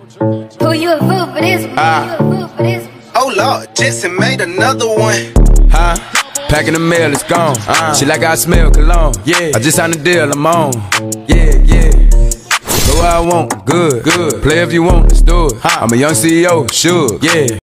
Who you a fool for this one? Oh Lord, Jetson made another one. Huh? Packing the mail, it's gone. She like I smell cologne. Yeah, I just signed a deal, I'm on. Yeah, yeah. Go where I want, good, good. Play if you want, let's do it. I'm a young CEO, sure, yeah.